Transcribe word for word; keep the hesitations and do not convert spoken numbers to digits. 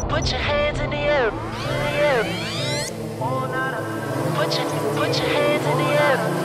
Put your hands in the air, in the air. Put your, put your hands in the air.